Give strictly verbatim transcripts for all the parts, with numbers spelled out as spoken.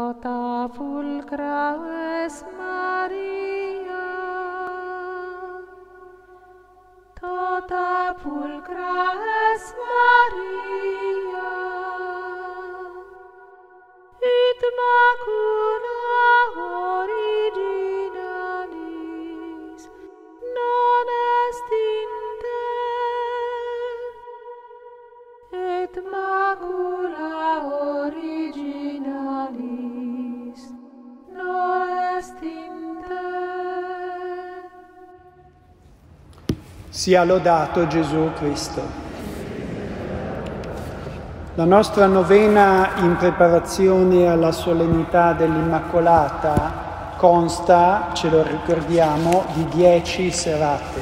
Tota pulcra es Maria, tota pulcra es Maria, et macula originalis non est in te, et macula originalis non est in te. Sia lodato Gesù Cristo. La nostra novena in preparazione alla solennità dell'Immacolata consta, ce lo ricordiamo, di dieci serate.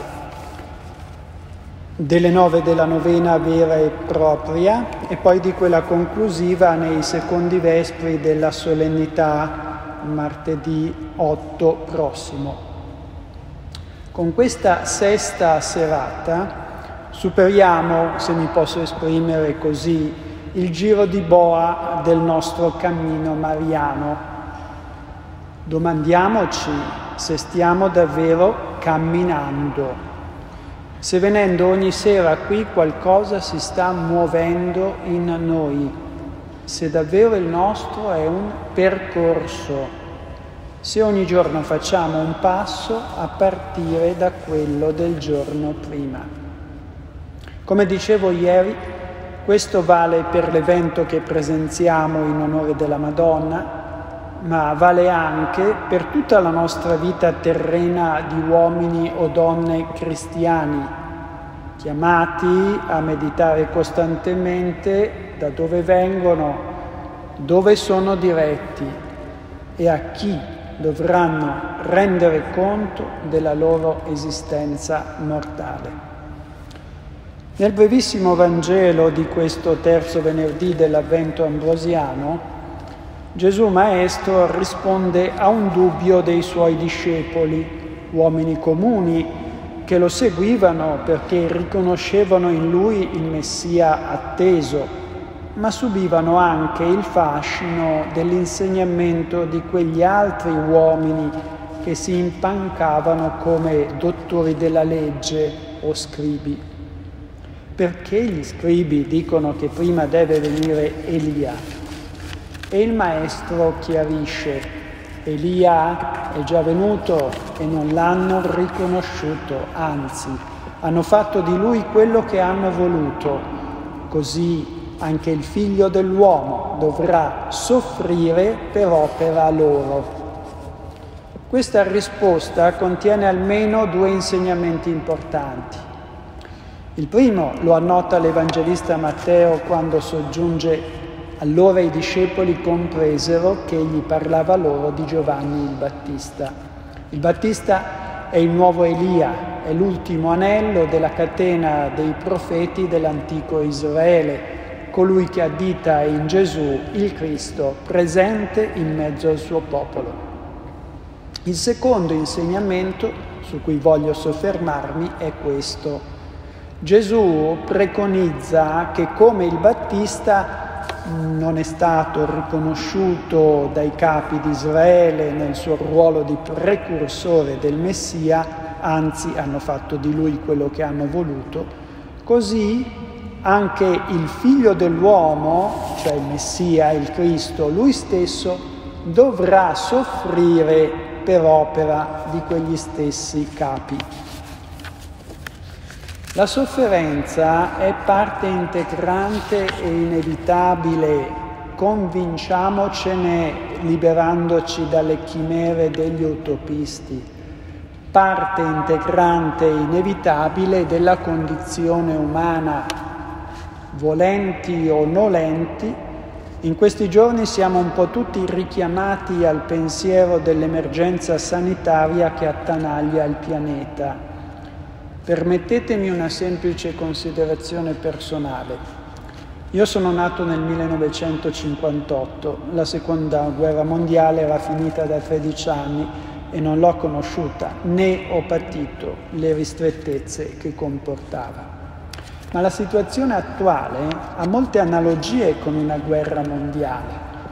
Delle nove della novena vera e propria e poi di quella conclusiva nei secondi vespri della solennità martedì otto prossimo. Con questa sesta serata superiamo, se mi posso esprimere così, il giro di boa del nostro cammino mariano. Domandiamoci se stiamo davvero camminando, se venendo ogni sera qui qualcosa si sta muovendo in noi, se davvero il nostro è un percorso, se ogni giorno facciamo un passo a partire da quello del giorno prima. Come dicevo ieri, questo vale per l'evento che presenziamo in onore della Madonna, ma vale anche per tutta la nostra vita terrena di uomini o donne cristiani, chiamati a meditare costantemente da dove vengono, dove sono diretti e a chi dovranno rendere conto della loro esistenza mortale. Nel brevissimo Vangelo di questo terzo venerdì dell'Avvento ambrosiano, Gesù Maestro risponde a un dubbio dei suoi discepoli, uomini comuni che lo seguivano perché riconoscevano in lui il Messia atteso, ma subivano anche il fascino dell'insegnamento di quegli altri uomini che si impancavano come dottori della legge o scribi. Perché gli scribi dicono che prima deve venire Elia? E il Maestro chiarisce: Elia è già venuto e non l'hanno riconosciuto, anzi, hanno fatto di lui quello che hanno voluto. Così anche il Figlio dell'uomo dovrà soffrire per opera loro. Questa risposta contiene almeno due insegnamenti importanti. Il primo lo annota l'Evangelista Matteo quando soggiunge: allora i discepoli compresero che egli parlava loro di Giovanni il Battista. Il Battista è il nuovo Elia, è l'ultimo anello della catena dei profeti dell'antico Israele, colui che addita in Gesù il Cristo presente in mezzo al suo popolo. Il secondo insegnamento su cui voglio soffermarmi è questo. Gesù preconizza che come il Battista non è stato riconosciuto dai capi di Israele nel suo ruolo di precursore del Messia, anzi hanno fatto di lui quello che hanno voluto, così anche il Figlio dell'uomo, cioè il Messia, il Cristo, lui stesso, dovrà soffrire per opera di quegli stessi capi. La sofferenza è parte integrante e inevitabile, convinciamocene liberandoci dalle chimere degli utopisti, parte integrante e inevitabile della condizione umana. Volenti o nolenti, in questi giorni siamo un po' tutti richiamati al pensiero dell'emergenza sanitaria che attanaglia il pianeta. Permettetemi una semplice considerazione personale. Io sono nato nel millenovecentocinquantotto, la seconda guerra mondiale era finita da tredici anni e non l'ho conosciuta, né ho patito le ristrettezze che comportava. Ma la situazione attuale ha molte analogie con una guerra mondiale.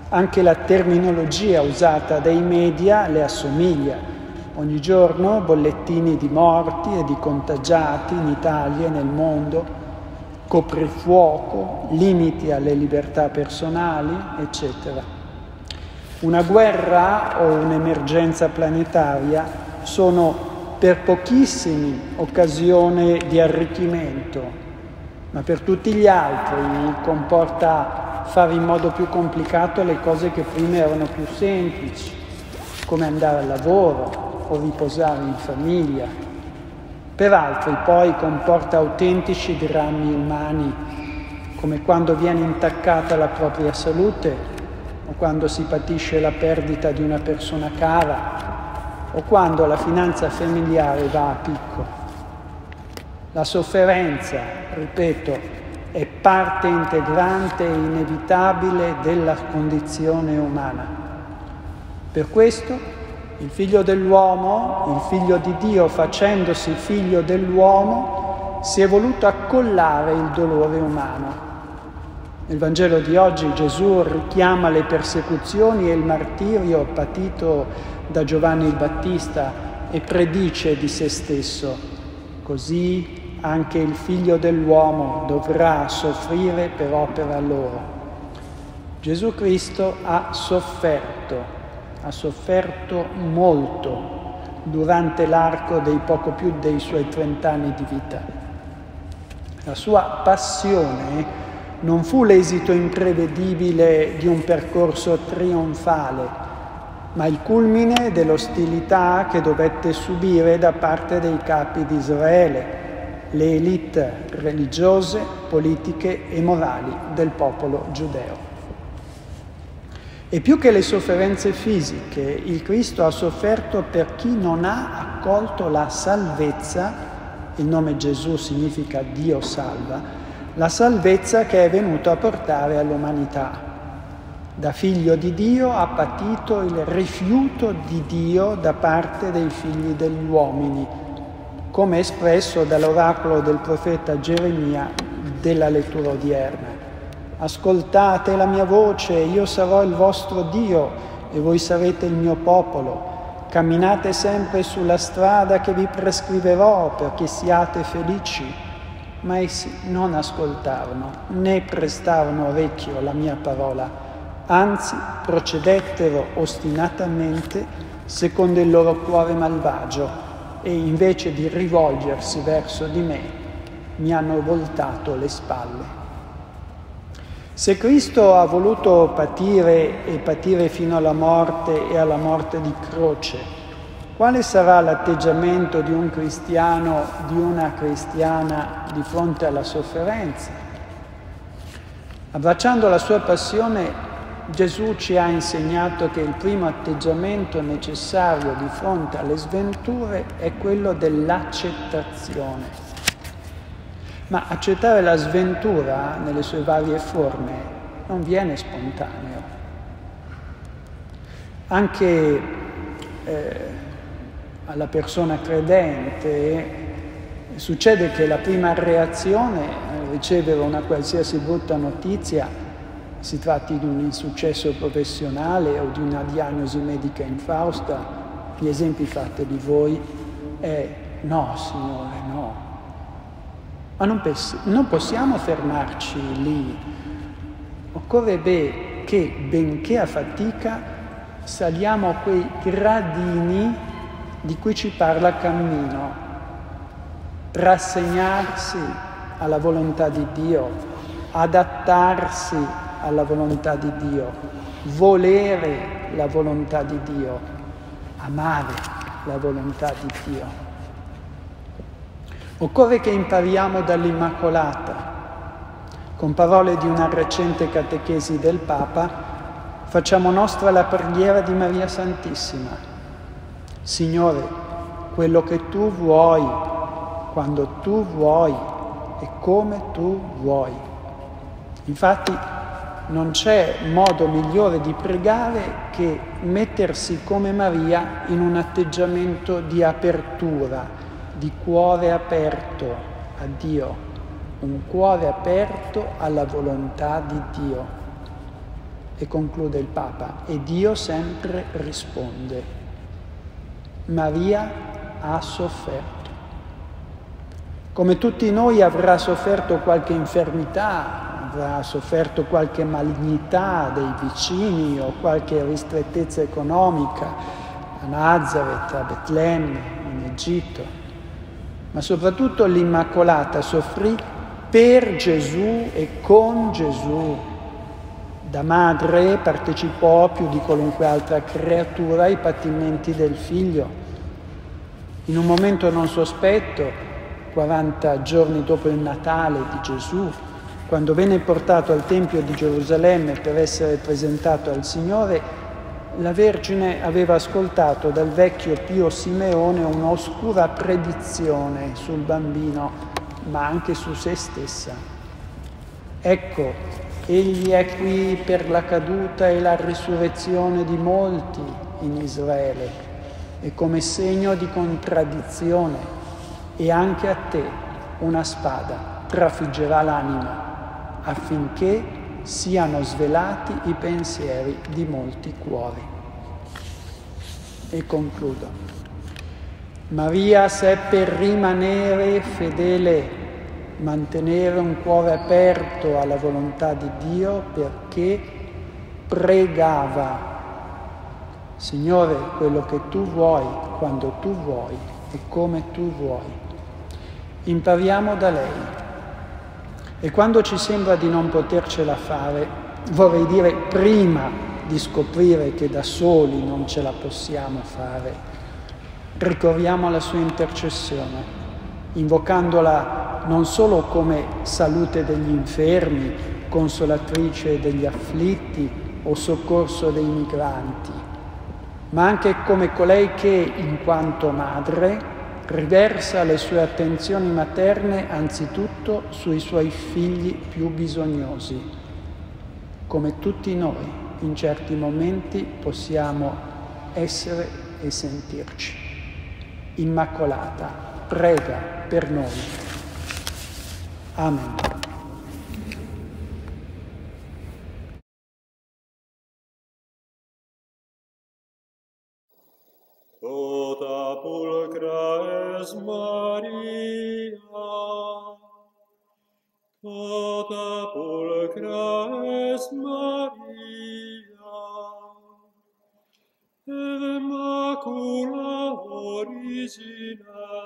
Anche la terminologia usata dai media le assomiglia. Ogni giorno bollettini di morti e di contagiati in Italia e nel mondo, coprifuoco, limiti alle libertà personali, eccetera. Una guerra o un'emergenza planetaria sono per pochissimi occasione di arricchimento, ma per tutti gli altri comporta fare in modo più complicato le cose che prima erano più semplici, come andare al lavoro o riposare in famiglia. Per altri poi comporta autentici drammi umani, come quando viene intaccata la propria salute o quando si patisce la perdita di una persona cara o quando la finanza familiare va a picco. La sofferenza, ripeto, è parte integrante e inevitabile della condizione umana. Per questo il Figlio dell'uomo, il Figlio di Dio facendosi Figlio dell'uomo, si è voluto accollare il dolore umano. Nel Vangelo di oggi Gesù richiama le persecuzioni e il martirio patito da Giovanni il Battista e predice di se stesso: così anche il Figlio dell'uomo dovrà soffrire per opera loro. Gesù Cristo ha sofferto, ha sofferto molto durante l'arco dei poco più dei suoi trent'anni di vita. La sua passione non fu l'esito imprevedibile di un percorso trionfale, ma il culmine dell'ostilità che dovette subire da parte dei capi di Israele, le élite religiose, politiche e morali del popolo giudeo. E più che le sofferenze fisiche, il Cristo ha sofferto per chi non ha accolto la salvezza, il nome Gesù significa Dio salva, la salvezza che è venuto a portare all'umanità. Da figlio di Dio ha patito il rifiuto di Dio da parte dei figli degli uomini, come espresso dall'oracolo del profeta Geremia della lettura odierna. Ascoltate la mia voce, io sarò il vostro Dio e voi sarete il mio popolo. Camminate sempre sulla strada che vi prescriverò perché siate felici. Ma essi non ascoltarono, né prestarono orecchio alla mia parola, anzi procedettero ostinatamente secondo il loro cuore malvagio, e invece di rivolgersi verso di me, mi hanno voltato le spalle. Se Cristo ha voluto patire e patire fino alla morte e alla morte di croce, quale sarà l'atteggiamento di un cristiano, di una cristiana di fronte alla sofferenza? Abbracciando la sua passione, Gesù ci ha insegnato che il primo atteggiamento necessario di fronte alle sventure è quello dell'accettazione. Ma accettare la sventura nelle sue varie forme non viene spontaneo. Anche eh, alla persona credente succede che la prima reazione a ricevere una qualsiasi brutta notizia, si tratti di un insuccesso professionale o di una diagnosi medica infausta, gli esempi fatti di voi, è no, Signore, no. Ma non, pes- non possiamo fermarci lì. Occorre beh, che, benché a fatica, saliamo quei gradini di cui ci parla Cammino. Rassegnarsi alla volontà di Dio, adattarsi alla volontà di Dio, volere la volontà di Dio, amare la volontà di Dio. Occorre che impariamo dall'Immacolata. Con parole di una recente catechesi del Papa, facciamo nostra la preghiera di Maria Santissima. Signore, quello che tu vuoi, quando tu vuoi e come tu vuoi. Infatti, non c'è modo migliore di pregare che mettersi come Maria in un atteggiamento di apertura, di cuore aperto a Dio, un cuore aperto alla volontà di Dio. E conclude il Papa, e Dio sempre risponde. Maria ha sofferto. Come tutti noi avrà sofferto qualche infermità, avrà sofferto qualche malignità dei vicini o qualche ristrettezza economica a Nazareth, a Betlemme, in Egitto. Ma soprattutto l'Immacolata soffrì per Gesù e con Gesù. Da madre partecipò più di qualunque altra creatura ai patimenti del figlio. In un momento non sospetto, quaranta giorni dopo il Natale di Gesù, quando venne portato al Tempio di Gerusalemme per essere presentato al Signore, la Vergine aveva ascoltato dal vecchio Pio Simeone un'oscura predizione sul bambino, ma anche su se stessa. Ecco, egli è qui per la caduta e la risurrezione di molti in Israele, e come segno di contraddizione. E anche a te una spada trafiggerà l'anima, affinché siano svelati i pensieri di molti cuori. E concludo. Maria seppe rimanere fedele, mantenere un cuore aperto alla volontà di Dio, perché pregava: Signore, quello che tu vuoi, quando tu vuoi e come tu vuoi. Impariamo da lei. E quando ci sembra di non potercela fare, vorrei dire prima di scoprire che da soli non ce la possiamo fare, ricorriamo alla sua intercessione, invocandola non solo come salute degli infermi, consolatrice degli afflitti o soccorso dei migranti, ma anche come colei che, in quanto madre, riversa le sue attenzioni materne anzitutto sui suoi figli più bisognosi. Come tutti noi, in certi momenti possiamo essere e sentirci. Immacolata, prega per noi. Amen. Tota pulcra es Maria, tota pulcra es Maria, et macula originalis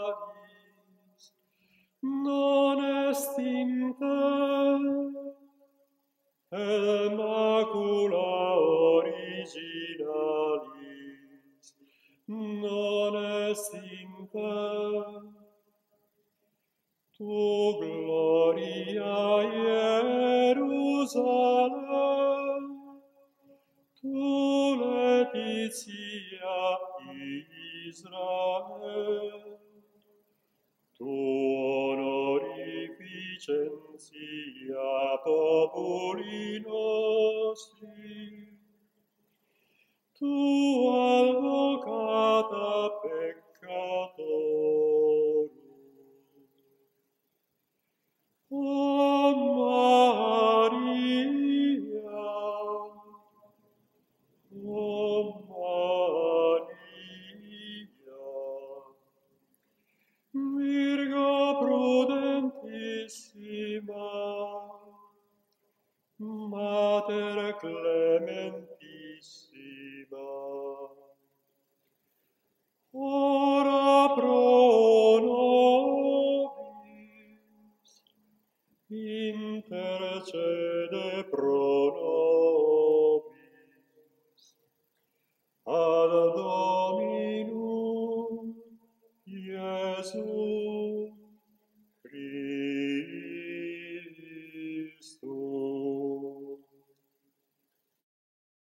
non est in te, et macula originalis non est in te. Tu gloria Ierusalem, tu laetitia Israel, tu honorificentia populi nostri, tu advocata peccatorum. O Maria, O Maria, Virgo prudentissima, Mater clementissima, ora pro nobis intercede pro nobis.